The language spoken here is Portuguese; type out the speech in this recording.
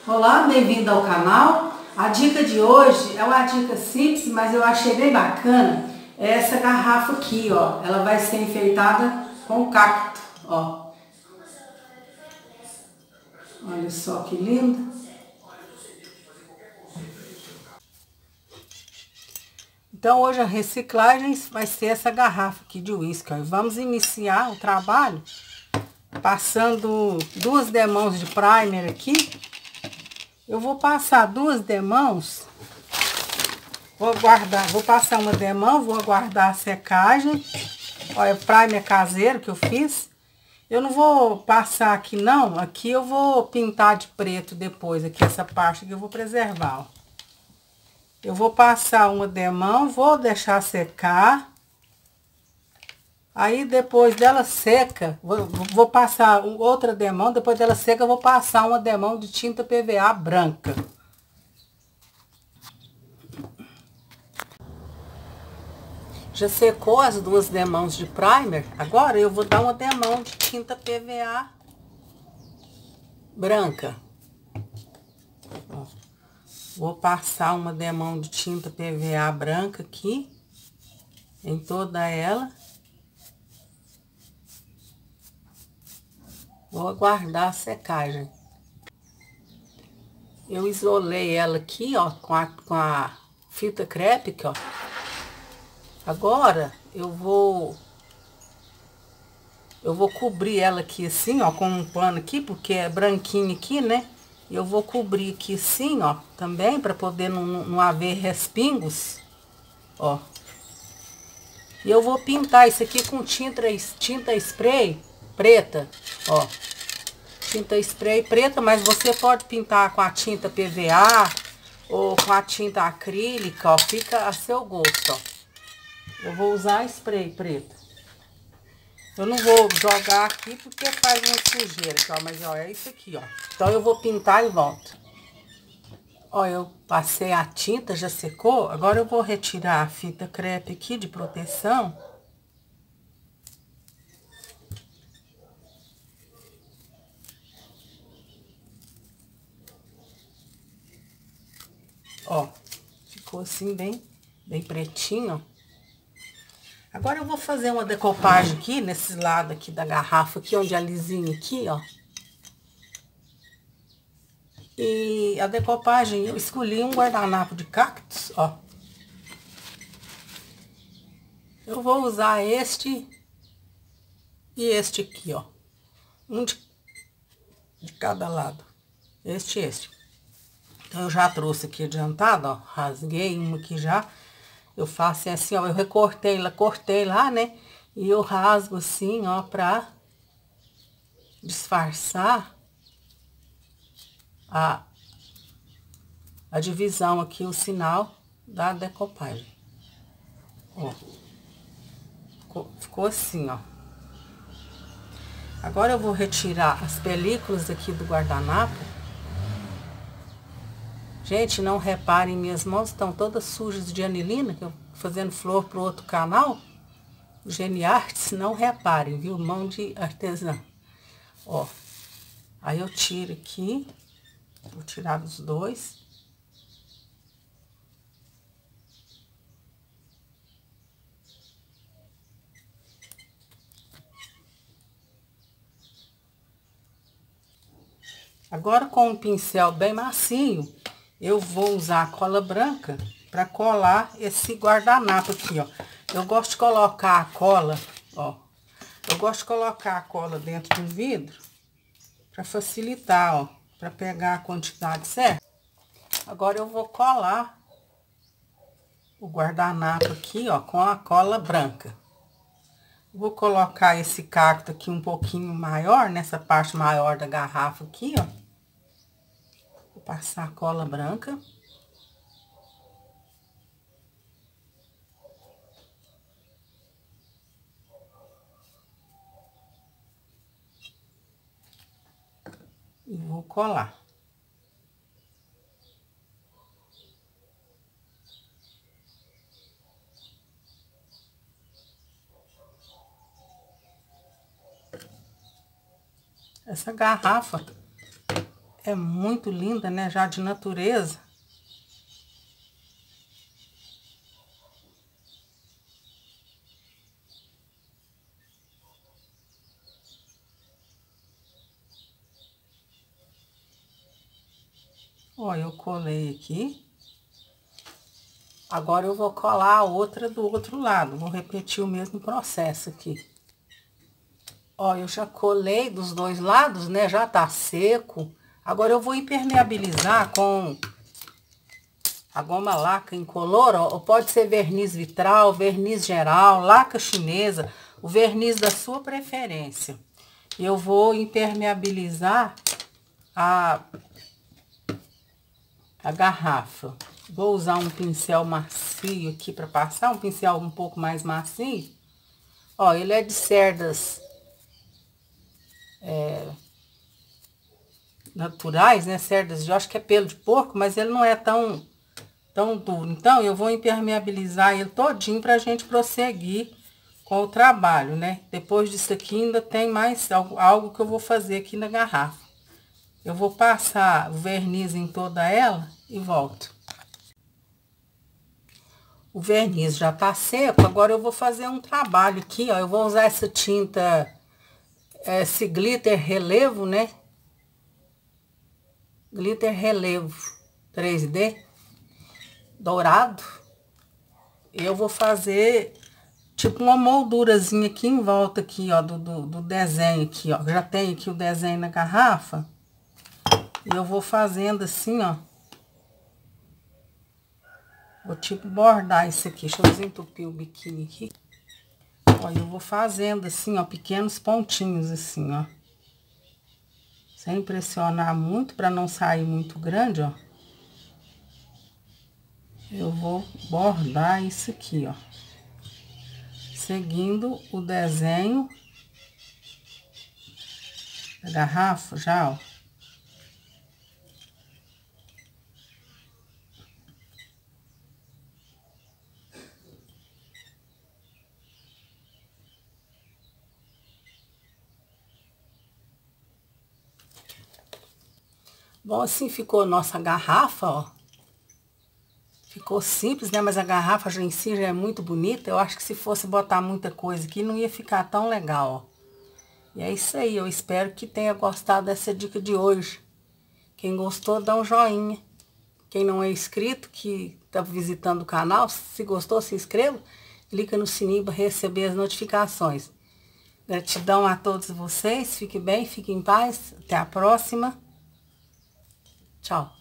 Olá, bem-vindo ao canal. A dica de hoje é uma dica simples, mas eu achei bem bacana. É essa garrafa aqui, ó. Ela vai ser enfeitada com cacto, ó. Olha só que lindo. Então hoje a reciclagem vai ser essa garrafa aqui de uísque, ó. Vamos iniciar o trabalho passando 2 demãos de primer aqui. Eu vou passar 2 demãos, vou passar uma demão, vou aguardar a secagem. Olha, o primer caseiro que eu fiz. Eu não vou passar aqui não, aqui eu vou pintar de preto depois, aqui essa parte aqui eu vou preservar, ó. Eu vou passar uma demão, vou deixar secar. Aí depois dela seca, vou passar outra demão, depois dela seca eu vou passar uma demão de tinta PVA branca. Já secou as 2 demãos de primer, agora eu vou dar uma demão de tinta PVA branca. Vou passar uma demão de tinta PVA branca aqui, em toda ela. Vou aguardar a secagem. Eu isolei ela aqui, ó, com a fita crepe, ó. Agora eu vou cobrir ela aqui assim, ó, com um pano aqui, porque é branquinho aqui, né? Eu vou cobrir aqui assim, ó, também, para poder não haver respingos, ó. E eu vou pintar isso aqui com tinta spray preta, ó. Tinta spray preta, mas você pode pintar com a tinta PVA ou com a tinta acrílica, ó, fica a seu gosto, ó. Eu vou usar spray preto. Eu não vou jogar aqui porque faz uma sujeira, ó, mas ó, é isso aqui, ó. Então eu vou pintar e volto. Ó, eu passei a tinta, já secou. Agora eu vou retirar a fita crepe aqui de proteção. Ó, ficou assim bem pretinho, ó. Agora eu vou fazer uma decopagem aqui, nesse lado aqui da garrafa, aqui onde é lisinho aqui, ó. E a decopagem, eu escolhi um guardanapo de cactos, ó. Eu vou usar este e este aqui, ó. Um de cada lado. Este e este. Então, eu já trouxe aqui adiantado, ó. Rasguei uma aqui já. Eu faço assim, ó, eu cortei lá, né? E eu rasgo assim, ó, pra disfarçar a divisão aqui, o sinal da decopagem. Ó. Ficou assim, ó. Agora eu vou retirar as películas aqui do guardanapo. Gente, não reparem, minhas mãos estão todas sujas de anilina, que eu fazendo flor pro outro canal, Geniartes, não reparem, viu? Mão de artesã. Ó, aí eu tiro aqui, vou tirar os 2. Agora com um pincel bem macio, eu vou usar a cola branca para colar esse guardanapo aqui, ó. Eu gosto de colocar a cola, ó. Eu gosto de colocar a cola dentro do vidro para facilitar, ó, para pegar a quantidade certa. Agora eu vou colar o guardanapo aqui, ó, com a cola branca. Vou colocar esse cacto aqui um pouquinho maior, nessa parte maior da garrafa aqui, ó. Vou passar a cola branca. E vou colar. Essa garrafa, é muito linda, né? Já de natureza. Ó, eu colei aqui. Agora eu vou colar a outra do outro lado. Vou repetir o mesmo processo aqui. Ó, eu já colei dos dois lados, né? Já tá seco. Agora eu vou impermeabilizar com a goma laca incolor, ó. Ou pode ser verniz vitral, verniz geral, laca chinesa, o verniz da sua preferência. Eu vou impermeabilizar a garrafa. Vou usar um pincel macio aqui para passar, um pincel um pouco mais macio. Ó, ele é de cerdas naturais, né? Cerdas, eu acho que é pelo de porco, mas ele não é tão duro. Então, eu vou impermeabilizar ele todinho pra gente prosseguir com o trabalho, né? Depois disso aqui ainda tem mais algo que eu vou fazer aqui na garrafa. Eu vou passar o verniz em toda ela e volto. O verniz já tá seco, agora eu vou fazer um trabalho aqui, ó. Eu vou usar essa tinta, esse glitter relevo, né? Glitter relevo 3D, dourado. Eu vou fazer tipo uma moldurazinha aqui em volta aqui, ó, do desenho aqui, ó. Já tem aqui o desenho na garrafa. E eu vou fazendo assim, ó. Vou tipo bordar isso aqui. Deixa eu desentupir o biquíni aqui. Ó, eu vou fazendo assim, ó, pequenos pontinhos assim, ó. Sem pressionar muito, pra não sair muito grande, ó. Eu vou bordar isso aqui, ó. Seguindo o desenho da garrafa já, ó. Bom, assim ficou nossa garrafa, ó. Ficou simples, né? Mas a garrafa já em si já é muito bonita. Eu acho que se fosse botar muita coisa aqui, não ia ficar tão legal, ó. E é isso aí, eu espero que tenha gostado dessa dica de hoje. Quem gostou, dá um joinha. Quem não é inscrito, que tá visitando o canal, se gostou, se inscreva. Clica no sininho para receber as notificações. Gratidão a todos vocês. Fique bem, fique em paz. Até a próxima. Tchau.